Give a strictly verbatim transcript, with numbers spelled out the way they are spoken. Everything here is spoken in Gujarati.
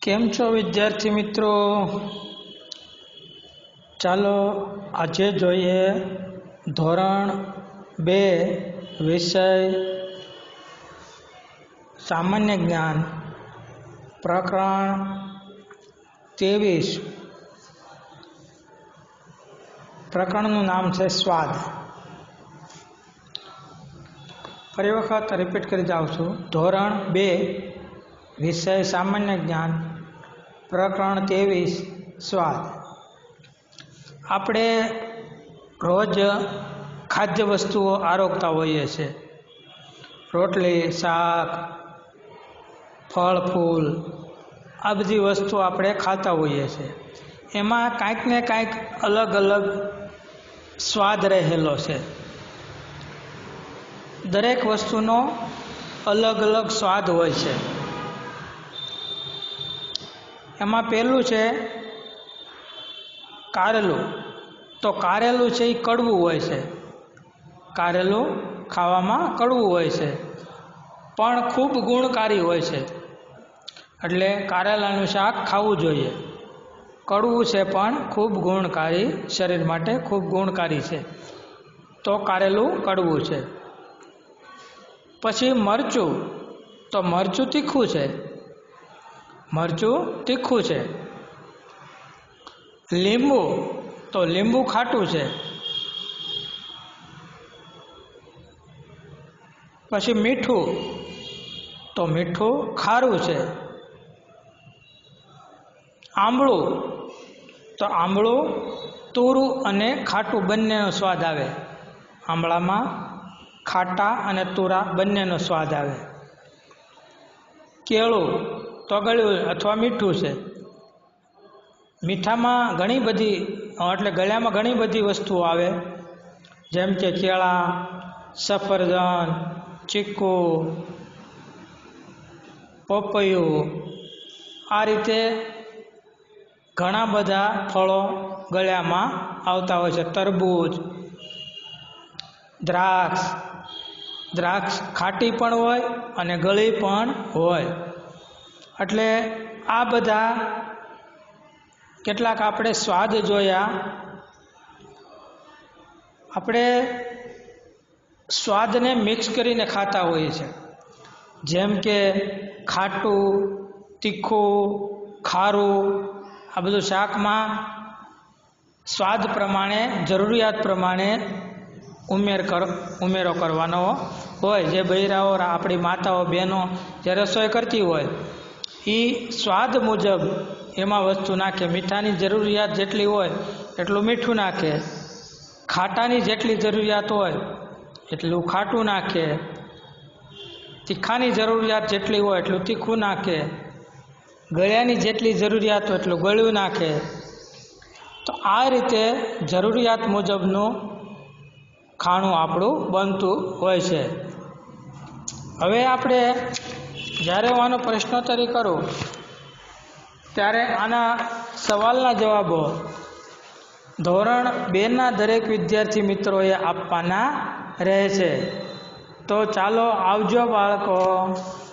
કેમ છો વિદ્યાર્થી મિત્રો? ચાલો આજે જોઈએ ધોરણ બે વિષય સામાન્ય જ્ઞાન પ્રકરણ ત્રેવીસ. પ્રકરણનું નામ છે સ્વાદ. ફરી વખત રિપીટ કરી જાઉં છું. ધોરણ બે વિષય સામાન્ય જ્ઞાન પ્રકરણ ત્રેવીસ સ્વાદ. આપણે રોજ ખાદ્ય વસ્તુઓ આરોગતા હોઈએ છીએ. રોટલી, શાક, ફળ ફૂલ આ બધી વસ્તુ આપણે ખાતા હોઈએ છીએ. એમાં કાંઈક ને કાંઈક અલગ અલગ સ્વાદ રહેલો છે. દરેક વસ્તુનો અલગ અલગ સ્વાદ હોય છે. એમાં પહેલું છે કારેલું. તો કારેલું છે એ કડવું હોય છે. કારેલું ખાવામાં કડવું હોય છે પણ ખૂબ ગુણકારી હોય છે. એટલે કારેલાનું શાક ખાવું જોઈએ. કડવું છે પણ ખૂબ ગુણકારી, શરીર માટે ખૂબ ગુણકારી છે. તો કારેલું કડવું છે. પછી મરચું. તો મરચું તીખું છે. મરચું તીખું છે. લીંબુ. તો લીંબુ ખાટું છે. પછી મીઠું. તો મીઠું ખારું છે. આંબળું. તો આંબળું તુરું અને ખાટું બંનેનો સ્વાદ આવે. આંબળામાં ખાટા અને તુરા બંનેનો સ્વાદ આવે. કેળું તો ગળ્યું અથવા મીઠું છે. મીઠામાં ઘણી બધી એટલે ગળ્યામાં ઘણી બધી વસ્તુઓ આવે, જેમ કે કેળા, સફરજન, ચીકુ, પપૈયું. આ રીતે ઘણા બધા ફળો ગળ્યામાં આવતા હોય છે. તરબૂચ, દ્રાક્ષ. દ્રાક્ષ ખાટી પણ હોય અને ગળી પણ હોય. એટલે આ બધા કેટલાક આપણે સ્વાદ જોયા. આપણે સ્વાદને મિક્સ કરીને ખાતા હોઈએ છીએ, જેમ કે ખાટું, તીખું, ખારું. આ બધું શાકમાં સ્વાદ પ્રમાણે, જરૂરિયાત પ્રમાણે ઉમેર કર ઉમેરો કરવાનો હોય. જે બૈરાઓ, આપણી માતાઓ, બહેનો જે રસોઈ કરતી હોય એ સ્વાદ મુજબ એમાં વસ્તુ નાખે. મીઠાની જરૂરિયાત જેટલી હોય એટલું મીઠું નાખે. ખાટાની જેટલી જરૂરિયાત હોય એટલું ખાટું નાખે. તીખાની જરૂરિયાત જેટલી હોય એટલું તીખું નાખે. ગળ્યાની જેટલી જરૂરિયાત હોય એટલું ગળ્યું નાખે. તો આ રીતે જરૂરિયાત મુજબનું ખાણું આપણું બનતું હોય છે. હવે આપણે જ્યારે હું આનો પ્રશ્નોત્તરી કરું ત્યારે આના સવાલના જવાબો ધોરણ બેના દરેક વિદ્યાર્થી મિત્રોએ આપવાના રહે છે. તો ચાલો આવજો બાળકો.